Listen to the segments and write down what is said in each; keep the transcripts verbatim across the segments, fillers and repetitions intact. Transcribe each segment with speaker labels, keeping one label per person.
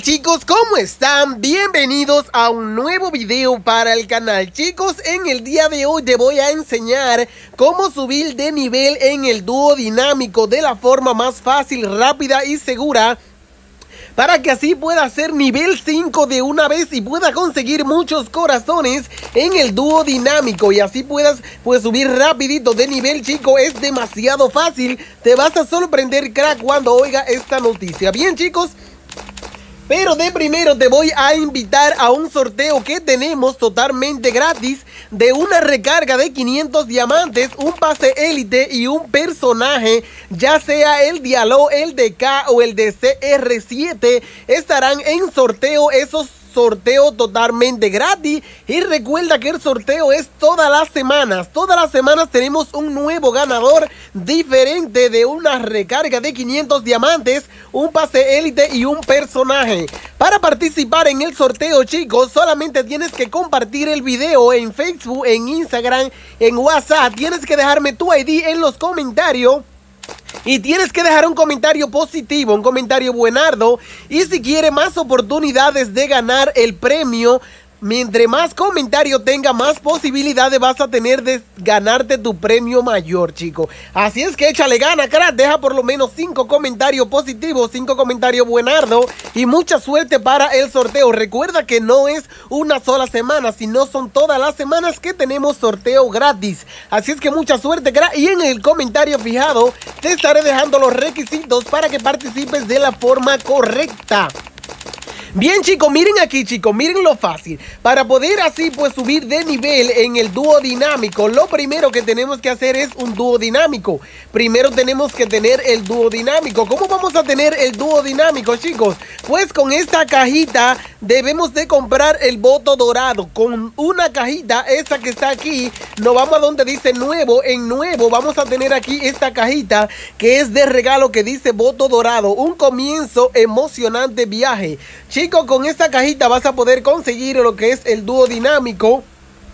Speaker 1: chicos? ¿Cómo están? Bienvenidos a un nuevo video para el canal. Chicos, en el día de hoy te voy a enseñar cómo subir de nivel en el dúo dinámico de la forma más fácil, rápida y segura, para que así pueda ser nivel cinco de una vez y pueda conseguir muchos corazones en el dúo dinámico. Y así puedas pues subir rapidito de nivel, chico. Es demasiado fácil. Te vas a sorprender, crack, cuando oiga esta noticia. Bien, chicos, pero de primero te voy a invitar a un sorteo que tenemos totalmente gratis de una recarga de quinientos diamantes, un pase élite y un personaje, ya sea el Diallo, el D K o el de C R siete. Estarán en sorteo esos sorteo totalmente gratis. Y recuerda que el sorteo es todas las semanas. Todas las semanas tenemos un nuevo ganador diferente de una recarga de quinientos diamantes, un pase élite y un personaje. Para participar en el sorteo, chicos, solamente tienes que compartir el video en Facebook, en Instagram, en WhatsApp. Tienes que dejarme tu I D en los comentarios y tienes que dejar un comentario positivo, un comentario buenardo. Y si quieres más oportunidades de ganar el premio, mientras más comentarios tenga, más posibilidades vas a tener de ganarte tu premio mayor, chico. Así es que échale gana, crack. Deja por lo menos cinco comentarios positivos, cinco comentarios buenardo y mucha suerte para el sorteo. Recuerda que no es una sola semana, sino son todas las semanas que tenemos sorteo gratis. Así es que mucha suerte, crack. Y en el comentario fijado te estaré dejando los requisitos para que participes de la forma correcta. Bien, chicos, miren aquí, chicos, miren lo fácil. Para poder así pues subir de nivel en el dúo dinámico, lo primero que tenemos que hacer es un dúo dinámico. Primero tenemos que tener el dúo dinámico. ¿Cómo vamos a tener el dúo dinámico, chicos? Pues con esta cajita debemos de comprar el voto dorado. Con una cajita, esa que está aquí, nos vamos a donde dice nuevo. En nuevo vamos a tener aquí esta cajita que es de regalo, que dice voto dorado. Un comienzo emocionante viaje. Chicos, con esta cajita vas a poder conseguir lo que es el dúo dinámico.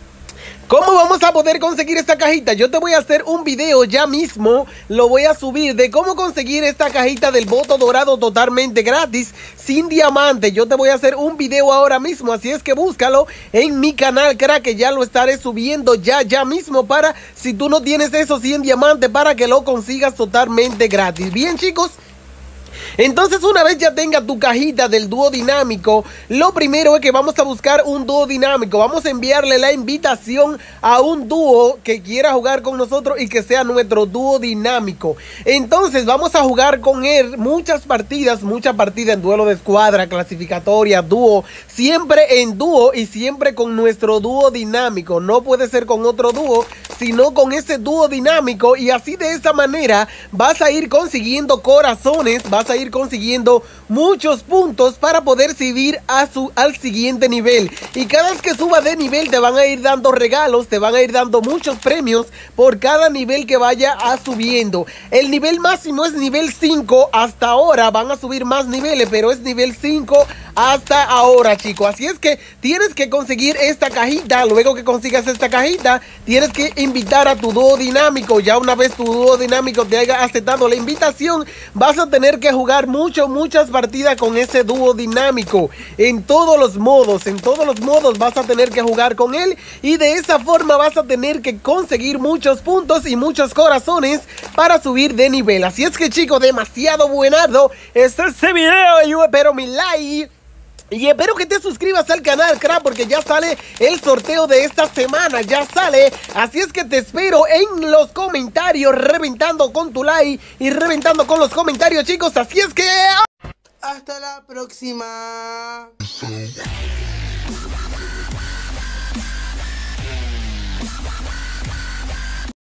Speaker 1: ¿Cómo vamos a poder conseguir esta cajita? Yo te voy a hacer un video ya mismo, lo voy a subir, de cómo conseguir esta cajita del voto dorado totalmente gratis, sin diamante. Yo te voy a hacer un video ahora mismo, así es que búscalo en mi canal, crack, que ya lo estaré subiendo ya, ya mismo, para si tú no tienes esos cien diamantes, para que lo consigas totalmente gratis. Bien, chicos, entonces una vez ya tenga tu cajita del dúo dinámico, lo primero es que vamos a buscar un dúo dinámico. Vamos a enviarle la invitación a un dúo que quiera jugar con nosotros y que sea nuestro dúo dinámico. Entonces vamos a jugar con él muchas partidas, muchas partidas en duelo de escuadra, clasificatoria, dúo. Siempre en dúo y siempre con nuestro dúo dinámico. No puede ser con otro dúo, sino con ese dúo dinámico. Y así, de esa manera, vas a ir consiguiendo corazones, vas a ir consiguiendo muchos puntos para poder subir a su, al siguiente nivel. Y cada vez que suba de nivel te van a ir dando regalos, te van a ir dando muchos premios por cada nivel que vaya a subiendo. El nivel máximo es nivel cinco. Hasta ahora van a subir más niveles, pero es nivel cinco hasta ahora, chicos. Así es que tienes que conseguir esta cajita. Luego que consigas esta cajita, tienes que invitar a tu dúo dinámico. Ya una vez tu dúo dinámico te haya aceptado la invitación, vas a tener que jugar mucho, muchas partidas con ese dúo dinámico. En todos los modos, en todos los modos vas a tener que jugar con él. Y de esa forma vas a tener que conseguir muchos puntos y muchos corazones para subir de nivel. Así es que, chicos, demasiado buenardo está este video. Yo espero mi like y espero que te suscribas al canal, crack, porque ya sale el sorteo de esta semana, ya sale. Así es que te espero en los comentarios, reventando con tu like y reventando con los comentarios, chicos. Así es que hasta la próxima.